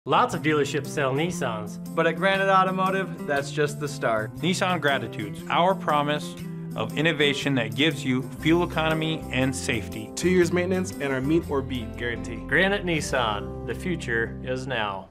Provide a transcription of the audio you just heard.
Lots of dealerships sell Nissans. But at Granite Automotive, that's just the start. Nissan Gratitudes, our promise of innovation that gives you fuel economy and safety. 2 years maintenance and our meet or beat guarantee. Granite Nissan, the future is now.